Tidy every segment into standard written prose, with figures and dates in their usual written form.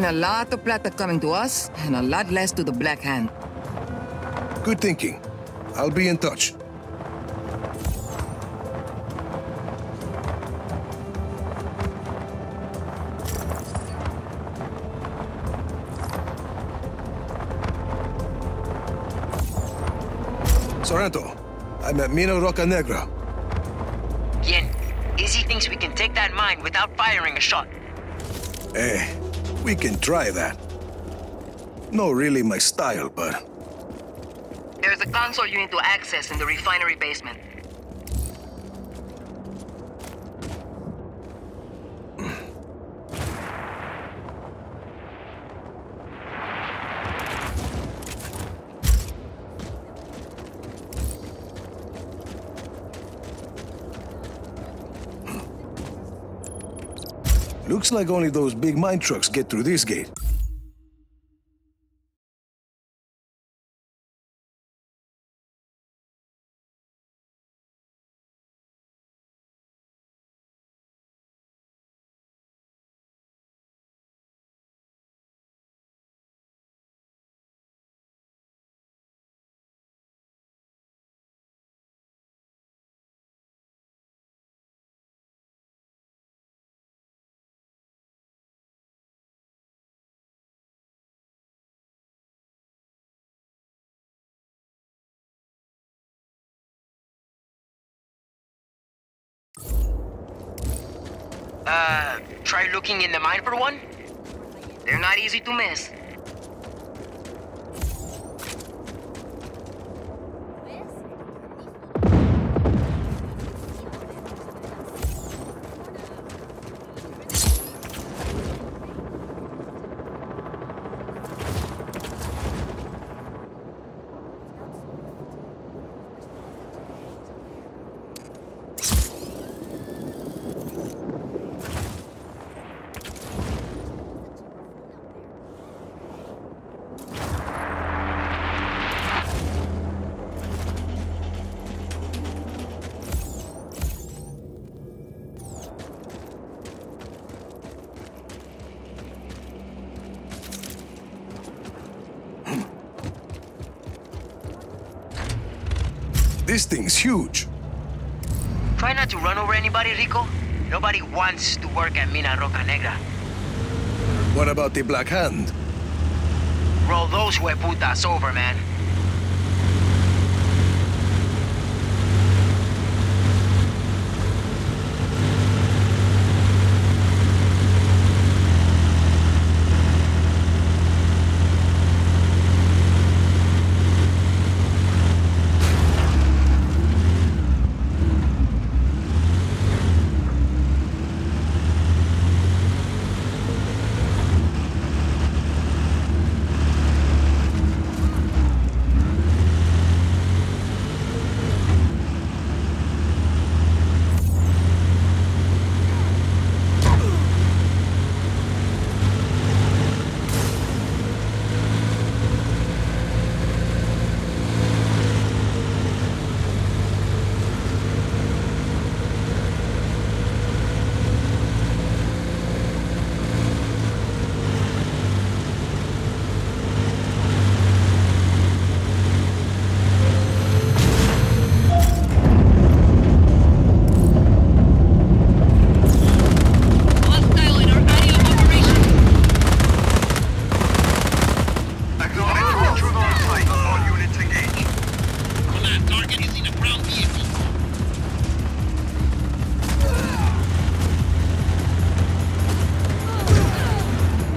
been a lot of plata coming to us, and a lot less to the Black Hand. Good thinking. I'll be in touch. Sorrento, I'm at Mina Roca Negra. Bien. Izzy thinks we can take that mine without firing a shot. We can try that. Not really my style, but... There's a console you need to access in the refinery basement. Looks like only those big mine trucks get through this gate. Try looking in the mine for one? They're not easy to miss. This thing's huge. Try not to run over anybody, Rico. Nobody wants to work at Mina Roca Negra. What about the Black Hand? Roll those hueputas over, man.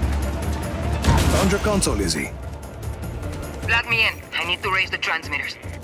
Console, Izzy. Plug me in. I need to raise the transmitters.